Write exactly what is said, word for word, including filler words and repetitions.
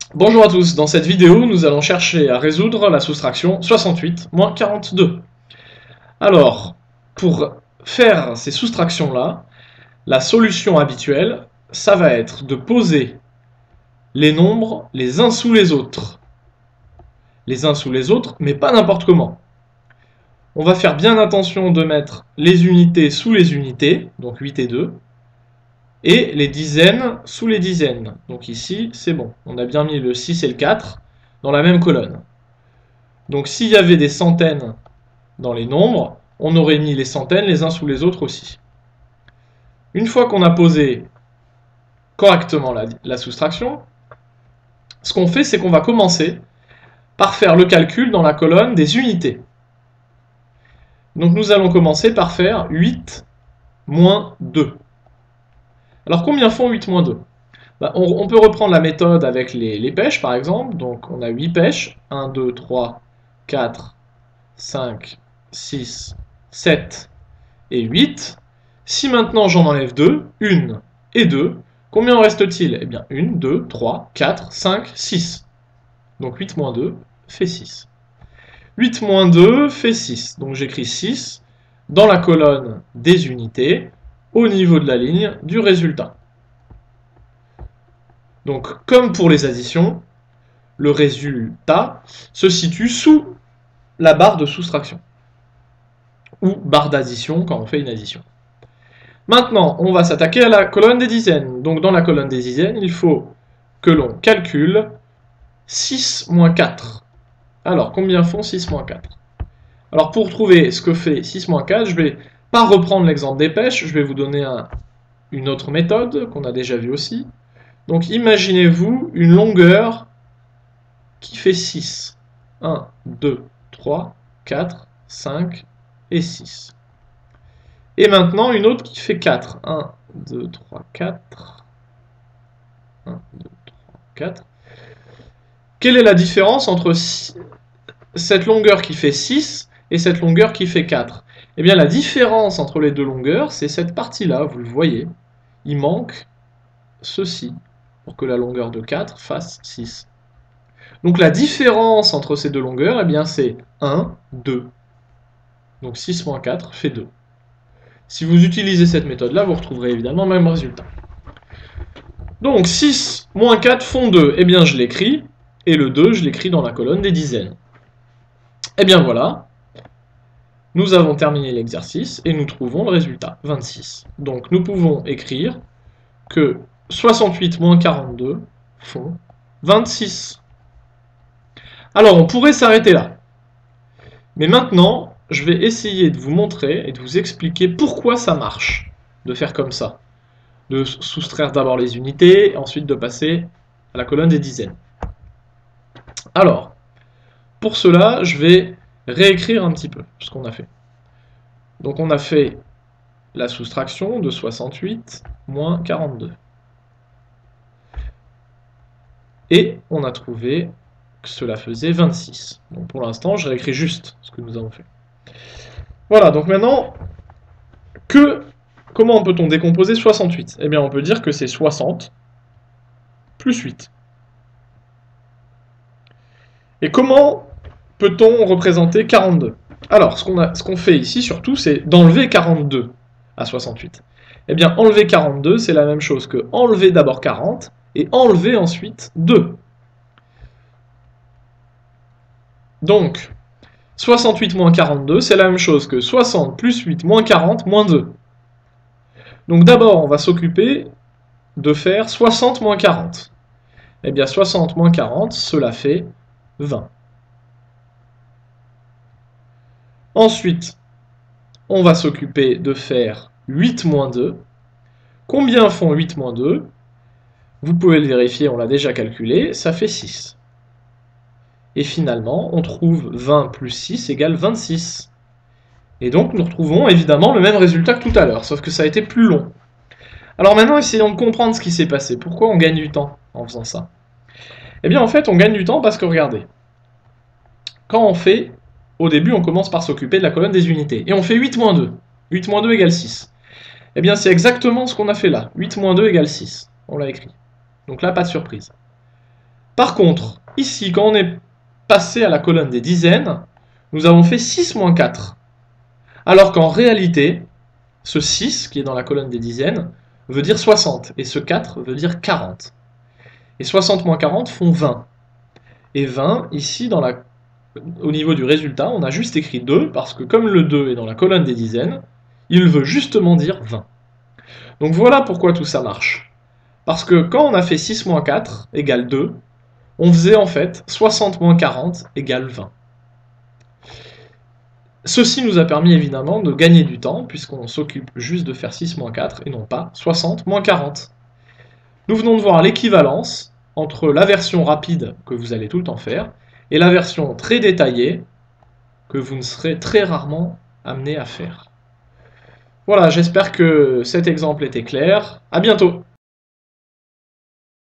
Bonjour à tous, dans cette vidéo, nous allons chercher à résoudre la soustraction soixante-huit moins quarante-deux. Alors, pour faire ces soustractions-là, la solution habituelle, ça va être de poser les nombres les uns sous les autres. Les uns sous les autres, mais pas n'importe comment. On va faire bien attention de mettre les unités sous les unités, donc huit et deux, et les dizaines sous les dizaines. Donc ici, c'est bon. On a bien mis le six et le quatre dans la même colonne. Donc s'il y avait des centaines dans les nombres, on aurait mis les centaines les uns sous les autres aussi. Une fois qu'on a posé correctement la, la soustraction, ce qu'on fait, c'est qu'on va commencer par faire le calcul dans la colonne des unités. Donc nous allons commencer par faire huit moins deux. Alors combien font huit moins deux? Bah, on, on peut reprendre la méthode avec les, les pêches par exemple. Donc on a huit pêches, un, deux, trois, quatre, cinq, six, sept et huit. Si maintenant j'en enlève deux, un et deux, combien en reste-t-il? Eh bien un, deux, trois, quatre, cinq, six. Donc huit moins deux fait six. huit moins deux fait six. Donc j'écris six dans la colonne des unités au niveau de la ligne du résultat. Donc comme pour les additions, le résultat se situe sous la barre de soustraction ou barre d'addition quand on fait une addition. Maintenant, on va s'attaquer à la colonne des dizaines. Donc dans la colonne des dizaines, il faut que l'on calcule six moins quatre. Alors, combien font six moins quatre? Alors pour trouver ce que fait six moins quatre, je ne vais pas reprendre l'exemple des pêches, je vais vous donner un, une autre méthode qu'on a déjà vue aussi. Donc imaginez-vous une longueur qui fait six. un, deux, trois, quatre, cinq et six. Et maintenant une autre qui fait quatre. un, deux, trois, quatre. un, deux, trois, quatre. Quelle est la différence entre cette longueur qui fait six et cette longueur qui fait quatre? Eh bien la différence entre les deux longueurs, c'est cette partie-là, vous le voyez. Il manque ceci pour que la longueur de quatre fasse six. Donc la différence entre ces deux longueurs, eh bien c'est un, deux. Donc six moins quatre fait deux. Si vous utilisez cette méthode-là, vous retrouverez évidemment le même résultat. Donc six moins quatre font deux. Eh bien je l'écris, et le deux, je l'écris dans la colonne des dizaines. Eh bien voilà, nous avons terminé l'exercice et nous trouvons le résultat, vingt-six. Donc nous pouvons écrire que soixante-huit moins quarante-deux font vingt-six. Alors on pourrait s'arrêter là. Mais maintenant, je vais essayer de vous montrer et de vous expliquer pourquoi ça marche de faire comme ça. De soustraire d'abord les unités, ensuite de passer à la colonne des dizaines. Alors, pour cela, je vais réécrire un petit peu ce qu'on a fait. Donc on a fait la soustraction de soixante-huit moins quarante-deux. Et on a trouvé que cela faisait vingt-six. Donc pour l'instant, je réécris juste ce que nous avons fait. Voilà, donc maintenant, que, comment peut-on décomposer soixante-huit? Eh bien, on peut dire que c'est soixante plus huit. Et comment peut-on représenter quarante-deux? Alors, ce qu'on ce qu'on fait ici, surtout, c'est d'enlever quarante-deux à soixante-huit. Eh bien, enlever quarante-deux, c'est la même chose que enlever d'abord quarante, et enlever ensuite deux. Donc, soixante-huit moins quarante-deux, c'est la même chose que soixante plus huit moins quarante moins deux. Donc d'abord, on va s'occuper de faire soixante moins quarante. Eh bien, soixante moins quarante, cela fait vingt. Ensuite, on va s'occuper de faire huit moins deux. Combien font huit moins deux? Vous pouvez le vérifier, on l'a déjà calculé, ça fait six. Et finalement, on trouve vingt plus six égale vingt-six. Et donc, nous retrouvons évidemment le même résultat que tout à l'heure, sauf que ça a été plus long. Alors maintenant, essayons de comprendre ce qui s'est passé. Pourquoi on gagne du temps en faisant ça? Eh bien, en fait, on gagne du temps parce que, regardez, quand on fait, au début, on commence par s'occuper de la colonne des unités. Et on fait huit moins deux. huit moins deux égale six. Eh bien, c'est exactement ce qu'on a fait là. huit moins deux égale six. On l'a écrit. Donc là, pas de surprise. Par contre, ici, quand on est passé à la colonne des dizaines, nous avons fait six moins quatre. Alors qu'en réalité, ce six, qui est dans la colonne des dizaines, veut dire soixante, et ce quatre veut dire quarante. Et soixante moins quarante font vingt. Et vingt, ici, dans la, au niveau du résultat, on a juste écrit deux, parce que comme le deux est dans la colonne des dizaines, il veut justement dire vingt. Donc voilà pourquoi tout ça marche. Parce que quand on a fait six moins quatre égale deux, on faisait en fait soixante moins quarante égale vingt. Ceci nous a permis évidemment de gagner du temps, puisqu'on s'occupe juste de faire six moins quatre et non pas soixante moins quarante. Nous venons de voir l'équivalence entre la version rapide que vous allez tout le temps faire et la version très détaillée que vous ne serez très rarement amené à faire. Voilà, j'espère que cet exemple était clair. À bientôt!